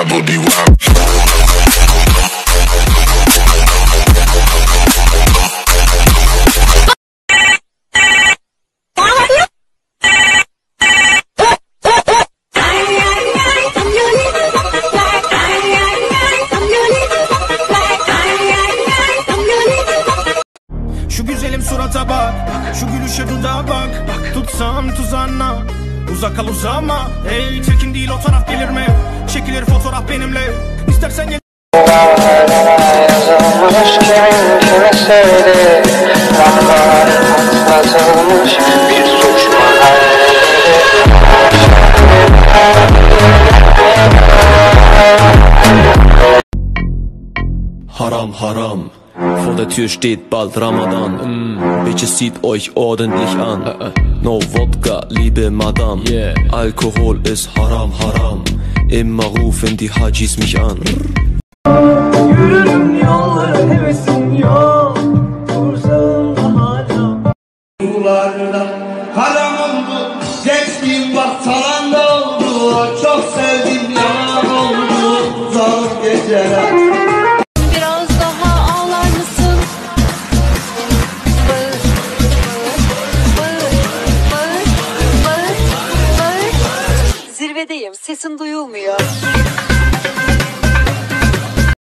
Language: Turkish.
booty wop. Şu güzelim surata bak, şu gülüşe dudağa bak. Tutsam tuzağına, uzak kal uzama. Hey çirkin değil o taraf gelir mi? Çekilir fotoğraf benimle. İstersen gel. Yazılmış kimin kime söyledi. Kanlar atlatılmış bir suç Haram, haram. Vor der Tür steht bald Ramadan. Bitte zieht euch ordentlich an. No Wodka, liebe Madame. Alkohol ist haram, haram. Immer rufen die Hajis mich an. Yürürüm yolları